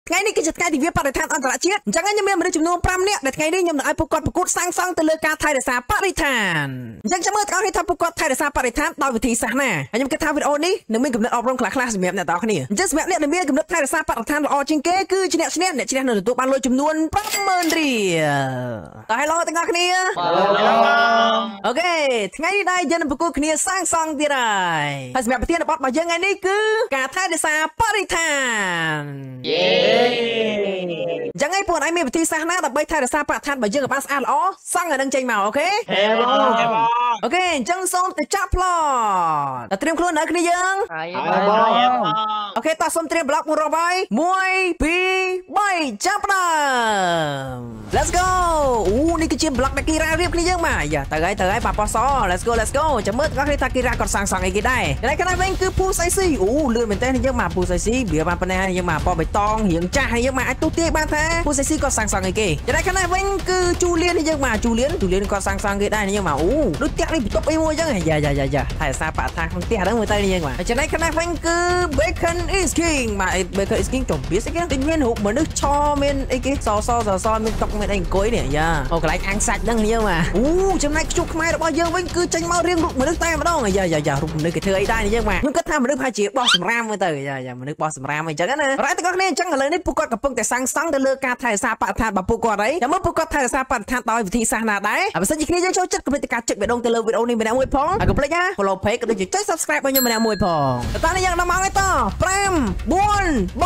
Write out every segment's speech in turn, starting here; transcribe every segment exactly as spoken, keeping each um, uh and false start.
ថ្ងៃនេះគឺជាថ្ងៃទិវាបរិស្ថានអន្តរជាតិអញ្ចឹងខ្ញុំមានមនុស្សចំនួនfiveនាក់ដែលថ្ងៃនេះខ្ញុំនឹងឲ្យពួកគាត់ប្រកួតសាងសង់ទៅលើការថែរក្សាបរិស្ថានអញ្ចឹងចាំមើលទាំងអស់គ្នាថាពួកគាត់ថែរក្សាបរិស្ថានដោយវិធីសាស្ត្រណាហើយខ្ញុំគិតថាវីដេអូនេះនឹងមានគំនិតអប់រំខ្លះៗសម្រាប់អ្នកទាំងអស់គ្នាអញ្ចឹងសម្រាប់អ្នកដែលមានគំនិតថែរក្សាបរិស្ថានល្អជាងគេគឺជាអ្នកឈ្នះអ្នកឈ្នះនឹងទទួលបានលុយចំនួនfive thousandរៀលតើហើយឡូទាំងអស់គ្នាអូខេថ្ងៃនេះដែរយើងនឹងប្រកួតគ្នាសាងសង់ទៀតហើយហើយសម្រាប់ប្រធានបទរបស់យើងថ្ងៃនេះគឺការថែរក្សាបរិស្ថានយេចឹងឯងពួកឯងមានវិធីសាស្ត្រណាដើម្បីថែរក្សាបរិស្ថានរបស់យើងឲ្យបានស្អាតល្អសង់ឲ្យនឹងចេញមកអូខេហេបងអូខេអញ្ចឹងសូមទៅចាប់ប្លតត្រៀមខ្លួននៅគ្នាយើងហើយបងអូខេតោះសូមត្រៀមប្លុកមួយរាប់ហើយone two threeចាប់ដើម Let's go អូនេះគឺជាប្លុកដែលគីរ៉ារៀបគ្នាយើងមកយ៉ាទៅហើយទៅហើយប៉ាប៉ោះស Let's go Let's go ចាំមើលទាំងអស់គ្នាថាគីរ៉ាគាត់សាងសង់អីគេដែរតែខាងនេះវិញគឺពូសៃស៊ីអូលឿនមែនតើយើងមកពូសៃស៊ីវាបានប៉ុណ្ណេះយើងមកប៉បៃតងរៀងចាស់ហើយយើងមកអាចទូទាយបានថាពូសៃស៊ីគាត់សាងសង់អីគេតែខាងនេះវិញគឺជូលៀនយើងមកជូលៀនជូលៀនគាត់សាងសង់គេដែរយើងមកអូដូចផ្ទះនេះបន្ទប់អីមួយចឹងយ៉ាយ៉ាយ៉ាយ៉ាថែរក្សាបរិស្ថានក្នុងផ្ទះហ្នឹងមើលទៅយើងមកចំណែកខាងនេះវិញគឺ Bacon is King មក Bacon is King ចំវាស្អីគេដូចមានរូបមនុស្សឈរមានអីគេសសសសមានតុកមានអីអង្គុយនេះយ៉ាអូកន្លែងអាំងសាច់ហ្នឹងយើងមកអូចំណែកខ្ជុកខ្មែររបស់យើងវិញគឺចេញមករៀងរូបមនុស្សតែម្ដងយ៉ាយ៉ាយ៉ារូបមនុស្សគេធ្វើអីដែរយើងមកខ្ញុំគិតថាមនុស្សប្រហែលជាបោះសម្រាមមើលទៅយ៉ាយ៉ាមនុស្សបោះសម្រាមអីចឹងណារ៉ៃទាំងអស់គ្នាអញ្ចឹងឥឡូវនេះពួកគាត់កំពុងតែសាងសង់ទៅលើការថែរក្សាបរិស្ថានរបស់ពួកគាត់ហើយតែមើលពួកគាត់ថែរក្សាបរិស្ថានដោយវិធីសាស្ត្រណាដែរហើយបើសិនជាគ្នាយើងចូលចិត្តកុំភ្លេចការចុចបេះដូងទៅលើវីដេអូនេះម្នាក់មួយផងហើយកុំភ្លេចណា follow page ក៏ដូចជាចុច subscribe ឲ្យខ្ញុំម្នាក់មួយផងតើនេះយើងដល់មកហើយតfive four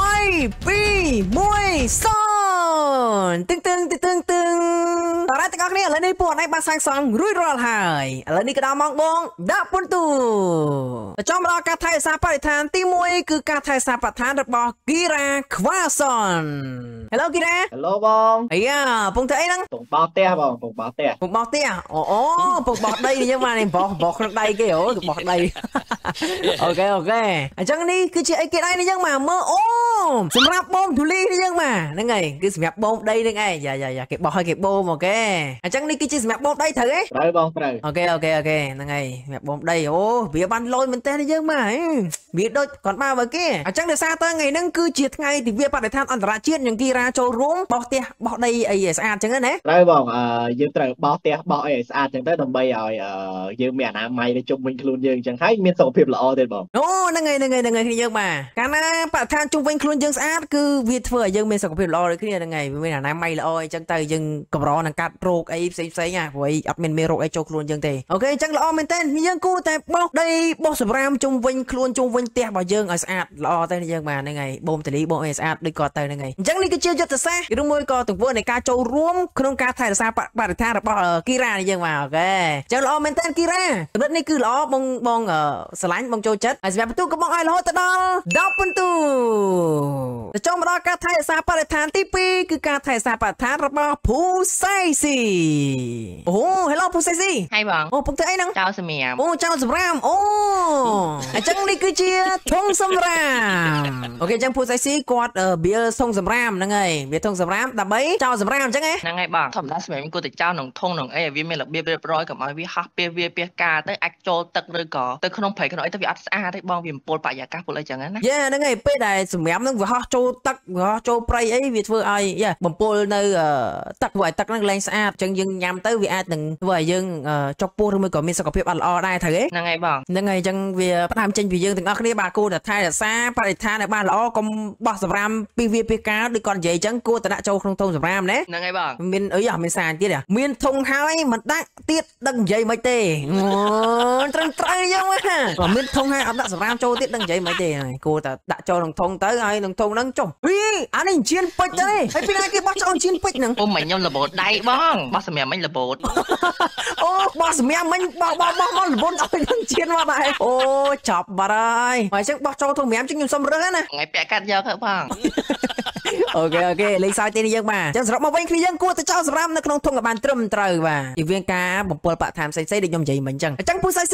three two oneទឹងទឹងទឹងទឹងតើរ៉ៃទាំងអស់គ្នាឥឡូវនេះពួកអីបានសាងសង់រួចរាល់ហើយឥឡូវនេះក៏ដល់ម៉ោងបងដាក់ពន្ទូចូលមកដល់ការថែរក្សាបរិស្ថានទីoneគឺការថែរក្សាបរិស្ថានរបស់គីរ៉ាខ្វាសុន Hello គីរ៉ា Hello បងអាយ៉ាពងធ្វើអីហ្នឹងពងបោះផ្ទះបងពងបោះផ្ទះពងបោះផ្ទះអូអូពងបោះដីយើងមកនេះបោះបោះក្នុងដីគេអូបោះដីអូខេអូខេអញ្ចឹងនេះគឺជាអីគេដែរនេះយើងមកមើលអូសម្រាប់បូមធូលីនេះយើងមកហ្នឹងហើយគឺសម្រាប់បូមដីហ្នឹងឯងយ៉ាយ៉ាយ៉ាគេបោះឲ្យគេបូមអូខេអញ្ចឹងនេះគឺជាសម្រាប់បូមដីត្រូវទេត្រូវបងត្រូវអូខេអូខេអូខេហ្នឹងហើយសម្រាប់បូមដីអូវាបានលយមែនតើយើងមកវាដូចគាត់មកបើគេអញ្ចឹងដោយសារតើថ្ងៃហ្នឹងគឺជាថ្ងៃទិវាបរិស្ថានអន្តរជាតិយើងគីរ៉ាចូលរួមបោះផ្ទះបោះដីអីឲ្យស្អាតអញ្ចឹងណាត្រូវបងអឺយើងត្រូវបោះផ្ទះបោះអីឲ្យស្អាតអញ្ចឹងទៅដើម្បីឲ្យយើងមានអនាម័យទៅជុំវិញខ្លួនយើងអញ្ចឹងហើយមានសុខភាពល្អទៀតបងអូហ្នឹងហើយហ្នឹងហើយហ្នឹងហើយគ្នាយើងមកកាលណាបរិស្ថានជុំវិញខ្លួនយើងស្អាតគឺវាធ្វើឲ្យយើងមានសុខភាពល្អដូចគ្នាហ្នឹងហើយវាមានអនាម័យល្អអញ្ចឹងទៅយើងកម្រនឹងកាត់រោគអីផ្សេងផ្សេងណាព្រោះអត់មានមេរោគអីចូលខ្លួនយើងទេអូខេអញ្ចឹងល្អមែនតើយើងគួរតែបោះដីបោះសម្រាមជុំវិញខ្លួនជុំវិញផ្ទះរបស់យើងឲ្យស្អាតល្អទៅយើងមកហ្នឹងហើយបូមតលីបូមអីស្អាតដូចគាត់ទៅហ្នឹងហើយអញ្ចឹងនេះគឺជាយុទ្ធសាស្ត្រឬមួយក៏ទង្វើនៃការចូលរួមក្នុងការថែរក្សាបរិស្ថានរបស់គីរ៉ានេះយើងមកអូខេអញ្ចឹងល្អមែនតើគីរ៉ាចំណុចនេះគឺល្អបងបងស្រឡាញ់បងចូលចិត្តហើយសម្រាប់បន្ទូក៏បងឲ្យរហូតទៅដល់tenបន្ទូទៅចូលមកដល់ការថែរក្សាបរិស្ថានទីtwoគឺការថែរក្សាបរិស្ថានរបស់ភូសៃស៊ីអូ Hello ភូសៃស៊ីហើយបងអូពុកធ្វើអីហ្នឹងចោលសម្រាមអូចោលសម្រាមអូអញ្ចឹងនេះគឺជាធុងសម្រាមអូខេអញ្ចឹងភូសៃស៊ីគាត់បៀលធុងសម្រាមហ្នឹងហើយវាធុងសម្រាមដើម្បីចោលសម្រាមអញ្ចឹងហ្នឹងហើយបងធម្មតាសម្រាមគួរតែចោលក្នុងធុងក្នុងអីឲ្យវាមានរបៀបរៀបរយកុំឲ្យវាហោះពាសវាពាសកាទៅអាចចូលទឹកឬក៏ទៅក្នុងព្រៃក្នុងអីទៅវាអត់ស្អាតទេបងវាបំពុលបរិយាកាសពុលអីចឹងណាយ៉ាហ្នឹងហើយពេលដែលសម្រាមហ្នឹងវាហោះចូលទឹកវាហោះចូលព្រៃអីវាធ្វើឲ្យយ៉ាបំពុលនៅទឹកធ្វើឲ្យទឹកហ្នឹងលែងស្អាតអញ្ចឹងយើងញ៉ាំទៅវាអាចនឹងធ្វើឲ្យយើងចុកពោះឬមួយក៏មានសុខភាពអត់ល្អដែរត្រូវទេហ្នឹងហើយបងហ្នឹងហើយអញ្ចឹងវាផ្ដើមចេញពីយើងទាំងអស់គ្នាបាទគួរតែថែរក្សាបរិស្ថានឲ្យបានល្អកុំបោះសម្រាមពីវាពីកាដូចគាត់និយាយអញ្ចឹងគួរតែដាក់ចូលក្នុងធុងសម្រាមណាហ្នឹងហើយបងមានអីអត់មានសារទៀតមានធុងហើយមិនដាក់ទៀតដឹងនិយាយមិនទេអូត្រឹមត្រូវយើងមកបើមានធុងហើយអត់ដាក់សម្រាមចូលទៀតដឹងនិយាយមិនទេគួរតែដាក់ចូលក្នុងធុងទៅហើយក្នុងធុងហ្នឹងចុះហីអានេះជៀនពេជ្រទៅហើយពីណាគេបោះចូលជៀនពេជ្រហ្នឹងអូមិញខ្ញុំលបោតដៃបងបោះសម្រាប់មិញលបោតអូបោះសម្រាប់មិញបោះបោះបោះមកលបោតឲ្យនឹងជៀនមកដែរអូចាប់បាត់ហើយហើយចឹងបោះចូលធុងសម្រាប់ចឹងខ្ញុំសុំរើសណាថ្ងៃពាក់កាត់យកទៅបងអូខេអូខេលេខសោយទេយើងបាទចឹងសរុបមកវិញគ្នាយើងគួរតែចោលសម្រាមនៅក្នុងធុងឲ្យបានត្រឹមត្រូវបាទពីវាការបំពុលបរិស្ថានផ្សេងៗដូចខ្ញុំនិយាយមិញចឹងអញ្ចឹងពូសៃស៊ី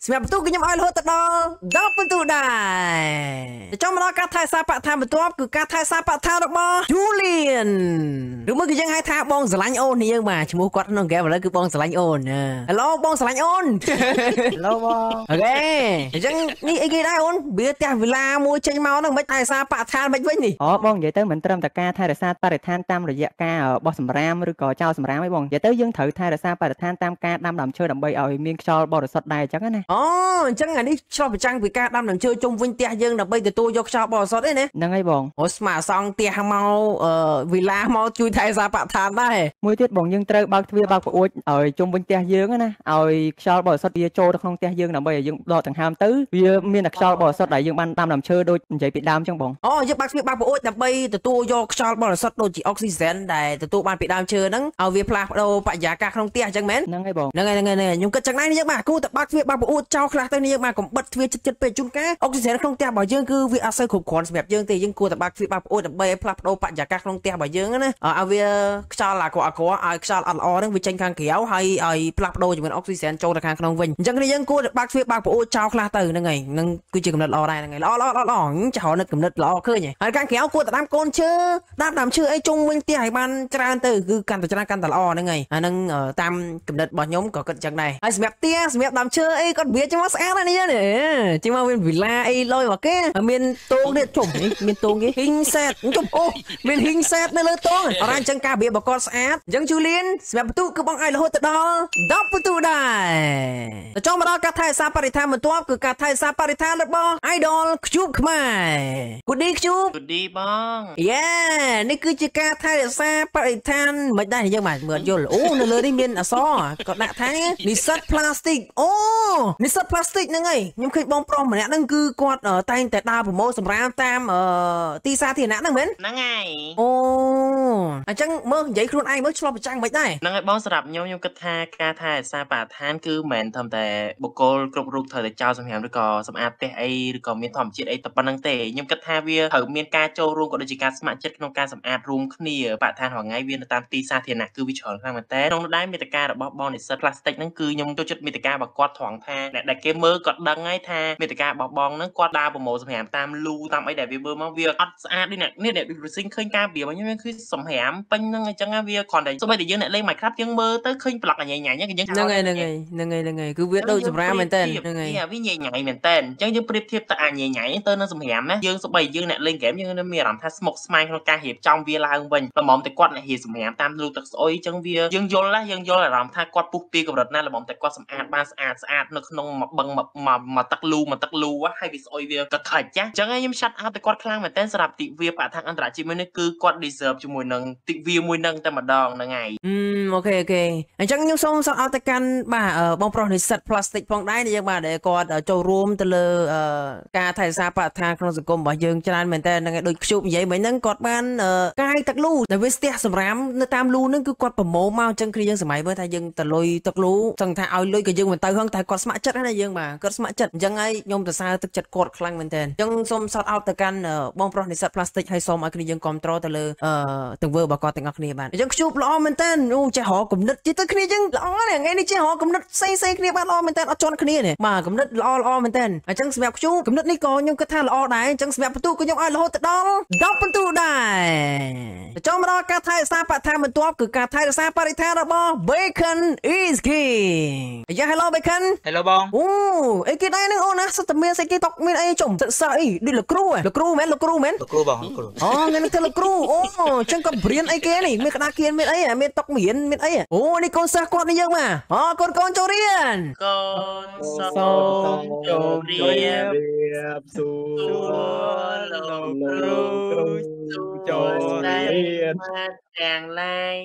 សម្រាប់បន្ទូខ្ញុំឲ្យរហូតដល់ដប់បន្ទូដែរចាំមកដល់ការថែសាបឋានបន្ទាប់គឺការថែសាបឋានរបស់ Julian ឬមួយគឺយើងហៅថាបងស្រឡាញ់អូននេះយើងបាទឈ្មោះគាត់ក្នុងហ្គេមឥឡូវគឺបងស្រឡាញ់អូន Hello បងស្រឡាញ់អូន Hello បងអូខេអញ្ចឹងនេះអីគេដែរអូនវាផ្ទះវិឡាមួយចេញមកហ្នឹងមិនថែសាបឋានមិនវិញនេះអូបងនិយាយទៅមិនត្រឹមតែការថែរក្សាបរិស្ថានតាមរយៈការបោះសម្រាមឬក៏ចោលសម្រាមទេបងនិយាយទៅយើងត្រូវថែរក្សាបរិស្ថានតាមការដាំដើមឈើដើម្បីឲ្យមានខ្យល់បរិសុទ្ធដែរអញ្ចឹងណាអូអញ្ចឹងអានេះឆ្លុះបញ្ចាំងពីការដាំដើមឈើជុំវិញផ្ទះយើងដើម្បីទទួលយកខ្យល់បរិសុទ្ធទេណាហ្នឹងហើយបងអូស្មាសង់ផ្ទះមកវិឡាមកជួយថែសាបឋានដែរមួយទៀតបងយើងត្រូវបើកទ្វារបើកប្អួចឲ្យជុំវិញផ្ទះយើងណាឲ្យខ្យល់បរិសុទ្ធវាចូលទៅក្នុងផ្ទះយើងដើម្បីឲ្យយើងដកដង្ហើមទៅវាមានតែខ្យល់បរិសុទ្ធដែលយើងបានដាំដើមឈើដូចនិយាយពីដើមអញ្ចឹងបងអូយើងបើកទ្វារបើកប្អួចដើម្បីទទួលយកខ្យល់បរិសុទ្ធដូចជាអុកស៊ីហ្សែនដែលទទួលបានពីដើមឈើហ្នឹងឲ្យវាផ្លាស់ប្ដូរបរិយាកាសក្នុងផ្ទះអញ្ចឹងមែនហ្នឹងហើយបងហ្នឹងហើយហ្នឹងហើយខ្ញុំគិតចឹងដែរនេះយើងបាទគូតែបើកទ្វារបើកប្អួចចោលខ្លះទៅនេះយើងបាទកុំបិទទ្វារចិត្តចិត្តពេកជួនកាលអុកស៊ីហ្សែនក្នុងផ្ទះរបស់យើងគឺវាអត់សូវគ្រប់គ្រាន់សម្រាប់យើងទេយើងគួរតែបើកទ្វារបើកប្អួចដើម្បីឲ្យផ្លាស់ប្ដូរបរិយាកាសក្នុងផ្ទះរបស់យើងណាឲ្យវាខ្យល់អាក្រក់អាក្រក់ឲ្យខ្យល់អត់ល្អហ្នឹងវាចេញខាងក្រៅហើយឲ្យផ្លាស់ប្ដូរជាមួយអុកស៊ីហ្សែនចូលទៅខាងក្នុងវិញអញ្ចឹងនេះយើងគួរតែបើកទ្វារបើកប្អួចចោលខ្លះទៅហ្នឹងហើយហ្នឹងគឺជាកំណត់ល្អដែរហ្នឹងហើយល្អល្អល្អល្អចាស់នឹកកំណត់ល្អឃើញហើយខាងក្រៅគួរតែដាំកូនឈើដាំដើមឈើអីជុំវិញផ្ទះឲ្យបានច្រើនទៅគឺកាន់តែច្រើនកាន់តែល្អហ្នឹងហើយអាហ្នឹងតាមកំណត់របស់ខ្ញុំក៏គិតចឹងដែរហើយសម្រាប់ផ្ទះសម្រាប់ដើមឈើអីគាត់វាចឹងមកស្អាតណាស់នេះចឹងមកមានវិឡាអីលយមកគេមានតោងទៀតជុំមានតោងគេហ៊ីងសេតជុំអូមានហ៊ីងសេតនៅលើតោងអរអញ្ចឹងការវាបកគាត់ស្អាតអញ្ចឹងជូលៀនសម្រាប់បន្ទូគឺបងឲ្យរហូតទៅដល់ដប់បន្ទូដែរទៅចុងមកដល់ការថែសាបរិស្ថានបន្ទាប់គឺការថែសាបរិស្ថានរបស់ Idol ខ្ជូបខ្មែរគូឌីខ្ជូបគូឌីបងយេនេះគឺជាការថែរក្សាបរិស្ថានមិនដែរយើងបាទមើលយល់អូនៅលើនេះមានអក្សរគាត់ដាក់ថានិស្សិតផ្លាស្ទិកអូនិស្សិតផ្លាស្ទិកហ្នឹងហើយខ្ញុំឃើញបងប្រុសម្នាក់ហ្នឹងគឺគាត់តែងតែដើរប្រមូលសម្រាមតាមទីសាធារណៈហ្នឹងមែនហ្នឹងហើយអូអញ្ចឹងមើលនិយាយខ្លួនឯងមើលឆ្លោះប្រចាំងមិនដែរហ្នឹងហើយបងសម្រាប់ខ្ញុំខ្ញុំគិតថាការថែរក្សាបរិស្ថានគឺមិនមែនត្រឹមតែបុគ្គលគ្រប់រូបត្រូវតែចោលសម្រាមឬក៏សម្អាតផ្ទះអីឬក៏មានធម្មជាតិអីតែប៉ុណ្្នឹងទេខ្ញុំគិតថាវាត្រូវមានការចូលរួមក៏ដូចជាការស្ម័គ្រចិត្តក្នុងការសម្អាតរួមគ្នាបរិស្ថានរាល់ថ្ងៃវានៅតាមទីសាធារណៈគឺវាច្រើនខ្លាំងមែនតើក្នុងនោះដែរមេត្តារបស់បងនិស្សិតផ្លាស្ទិកហ្នឹងគឺខ្ញុំចូលចិត្តមេត្តារបស់គាត់ត្រង់ថាអ្នកដែលគេមើលគាត់ដឹងហើយថាមេត្តារបស់បងហ្នឹងគាត់ដើរប្រមូលសម្រាមតាមលូតាមអីដែលវាមើលមកវាអត់ស្អាតដូចអ្នកនេះអ្នកដូចស៊ីងឃើញការវារបស់ខ្ញុំវាគឺសម្រាមពេញហ្នឹងអញ្ចឹងវាគ្រាន់តែសូម្បីតែយើងអ្នកលេង Minecraft យើងមើលទៅឃើញប្លុកញ៉ៃញ៉ៃហ្នឹងយើងហ្នឹងហើយហ្នឹងហើយហ្នឹងហើយហ្នឹងហើយគឺវាដូចសម្រាមមែនតើហ្នឹងហើយវាញ៉ៃញ៉ៃមែនតើអញ្ចឹងយើងប្រៀបធៀបទៅអាញ៉ៃញ៉ៃទៅនឹងសម្រាមណាយើងសូម្បីយើងអ្នកលេងហ្គេមយើងមានអារម្មណ៍ថាស្មុគស្មាញក្នុងការរៀបចំវាឡើងវិញល្មមតែគាត់អ្នករៀបសម្រាមតាមលូទឹកស្អុយអញ្ចឹងវាយើងយល់ណាយើងយល់អារម្មណ៍ថាគាត់ពុះពីកម្រិតណាល្មមតែគាត់សម្អាតបានស្អាតស្អាតនៅក្នុងមួយបឹងមួយទឹកលូមួយទឹកលូហើយវាស្អុយវាកក្រាច់ចាអញ្ចឹងខ្ញុំឆាត់អត់តែគាត់ខ្លាំងមែនតើសម្រាប់ទិវាបឋមអន្តរជាតិមួយនេះគឺគាត់ deserve ជាមួយនឹងទិវាមួយនឹងតែម្ដងហ្នឹងហើយអឺអូខេអូខេអញ្ចឹងខ្ញុំសូមសោតអត់ទៅកាន់បាទបងប្រុសនិស្សិត plastic ផងដែរយើងបាទដែលគាត់ចូលរួមទៅលើការថែរក្សាបរិស្ថានក្នុងសង្គមរបស់យើងច្រើនមែនតើហ្នឹងដូចខ្ជុបនិយាយមិញហ្នឹងគាត់បានកាយទឹកលូដែលវាស្ទះសម្រាមនៅតាមលូហ្នឹងគឺគាត់ប្រមូលមកអញ្ចឹងគ្នាយើងសម័យមើលថាយើងទៅលុយទឹកលូចង់ថាឲ្យលុយក៏យើងមិនទៅហងតែគាត់ស្ម័គ្រចិត្តណាយើងបាទគាត់ស្ម័គ្រចិត្តអញ្ចឹងហើយខ្ញុំទៅសើទឹកចិត្តគាត់ខ្លាំងមែនតើអញ្ចឹងសូមសោតអត់ទៅកាន់បងប្រុសនិស្សិត plastic ហើយសូមឲ្យគ្នាយើងគ្រប់គ្រងទៅលើទង្វើរបស់គាត់ទាំងអស់គ្នាបាទអញ្ចឹងខ្ជុបល្អមែនតើអូចេះរកគំនិតជិះទៅគ្នាយើងល្អណាស់ថ្ងៃនេះចេះរកគំនិតផ្សេងផ្សេងគ្នាបាទល្អមែនតើអត់ជន់គ្នានេះបាទគំនិតល្អល្អមែនតើអញ្ចឹងសម្រាប់ខ្ជុបគំនិតនេះក៏ខ្ញុំគិតថាល្អដែរអញ្ចឹងសម្រាប់បន្ទូក៏ខ្ញុំឲ្យរហូតទៅដល់ដប់បន្ទូដែរទៅចូលមកដល់ការថែរក្សាបរិស្ថានបន្ទាប់គឺការថែរក្សាបរិស្ថានរបស់ Bacon is King យ៉ា Hello Bacon Hello បងអូអីគេដែរនឹងអូនណាសិតតែមានស្អីគេតុកមានអីចុំសិក្សាអីដូចលោកគ្រូលោកគ្រូមែនលោកគ្រូមែនលោកគ្រូបងលោកគ្រូអូថ្ងៃនេះទៅលោកគ្រូអូអញ្ចឹងក៏បរៀនអីគេនេះមានក្តារគៀនមានអីមានតុកមានមានអីអូនេះកូនសិស្សគាត់នេះយើងមកអូកូនកូនចូលរៀនកូនសូមចូលរៀនសួរលោកគ្រូចូលរៀនទាំងឡាយ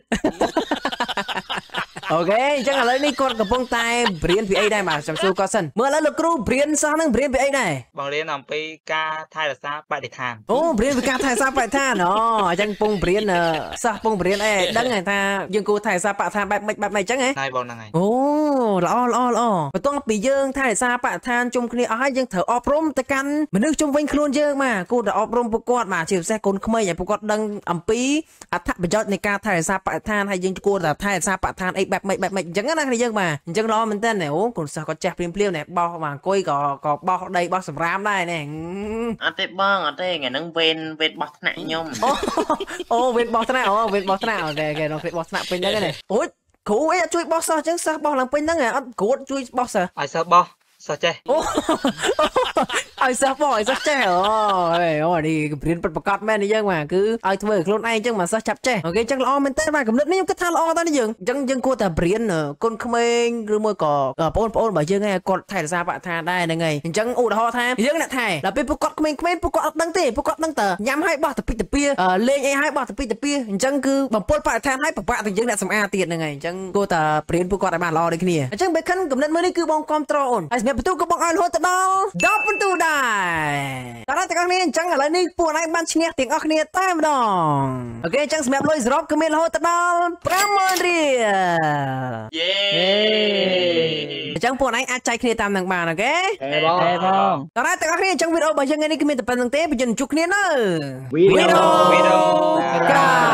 អូខេអញ្ចឹងឥឡូវនេះគាត់កំពុងតែបរៀនពីអីដែរបាទចាំសួរគាត់សិនមើលឥឡូវលោកគ្រូបរៀនសិស្សនឹងបរៀនពីអីដែរបងរៀនអំពីការថែរក្សាបរិស្ថានអូបរៀនពីការថែរក្សាបរិស្ថានអូអញ្ចឹងពងបរៀនសិស្សពងបរៀនអីដឹងថាយើងគួរថែរក្សាបរិស្ថានបែបម៉េចបែបម៉េចអញ្ចឹងហ៎ហើយបងហ្នឹងហើយអូល្អល្អល្អបន្ទាប់ពីយើងថែរក្សាបរិស្ថានជុំគ្នាអស់ហើយយើងត្រូវអប់រំទៅកាន់មនុស្សជុំវិញខ្លួនយើងបាទគួរតែអប់រំពួកគាត់បាទជាពិសេសកូនក្មេងឲ្យពួកគាត់ដឹងអំពីអត្ថប្រយោជន៍នៃការថែរក្សាបរិស្ថានហើយយើងគួរតែថែរក្សាបរិស្ថានអីបែបម៉េចបែបម៉េចអញ្ចឹងណាគ្នាយើងបាទអញ្ចឹងល្អមែនតើអូកូនសិស្សក៏ចេះព្រាមព្រាវណែបោះបាទអង្គុយក៏ក៏បោះដីបោះសម្រាមដែរណែអត់ទេបងអត់ទេថ្ងៃហ្នឹងវេនវេនបោះថ្នាក់ខ្ញុំអូវេនបោះថ្នាក់អូវេនបោះថ្នាក់អូខេអូខេដល់ពេលបោះថ្នាក់ពេញហ្នឹងណាអូយគ្រូអីអត់ជួយបោះសិស្សអញ្ចឹងសិស្សបោះឡើងពេញហ្នឹងអត់គ្រូជួយបោះសិស្សឲ្យសិស្សបោះសិស្សចេះអូឲ្យសិស្សបោះឲ្យសិស្សចេះអូអូនេះកំព្រានពិតប្រកបមែននេះយើងបាទគឺឲ្យធ្វើខ្លួនឯងអញ្ចឹងមកសិស្សចាប់ចេះអូខេអញ្ចឹងល្អមែនតើបាទកំណត់នេះខ្ញុំគិតថាល្អតើនេះយើងអញ្ចឹងយើងគួរតែបរៀនកូនក្មេងឬមួយក៏បងប្អូនរបស់យើងឯងគាត់ថែរក្សាបរិស្ថានដែរហ្នឹងហើយអញ្ចឹងឧទាហរណ៍ថាយើងអ្នកថែដល់ពេលពួកគាត់ក្មេងៗពួកគាត់អត់ដឹងទេពួកគាត់ដឹងតែញ៉ាំឲ្យបោះទៅពីទៅពីលេងអីឲ្យបោះទៅពីទៅពីអញ្ចឹងគឺបំពុលបរិស្ថានឲ្យពិបាកទាំងយើងអ្នកសម្អាតទៀតហ្នឹងហើយអញ្ចឹងគួរតែបរៀនពួកគាត់ឲ្យបានល្អដូចគ្នាអញ្ចឹងបើខិនកំណត់មើលនេះគឺបងគ្រប់ត្រអូនហើយសម្រាប់បន្ទូក៏បងឲ្យរហូតទៅដល់ដប់បន្ទូដែរតើអ្នកទាំងអស់គ្នាអញ្ចឹងឥឡូវនេះពួកឯងបានឈ្នះទាំងអស់គ្នាតែម្ដងអូខេអញ្ចឹងសម្រាប់លុយសរុបគឺមានរហូតទៅដល់ប្រាំម៉ឺនរៀលយេអញ្ចឹងពួកឯងអាចចែកគ្នាតាមនឹងបានអូខេហេបងហេបងតើអ្នកទាំងអស់គ្នាអញ្ចឹងវីដេអូរបស់យើងថ្ងៃនេះគឺមានតែប៉ុណ្្នឹងទេបើយើងជួបគ្នានៅវីដេអូវីដេអូក្រោយ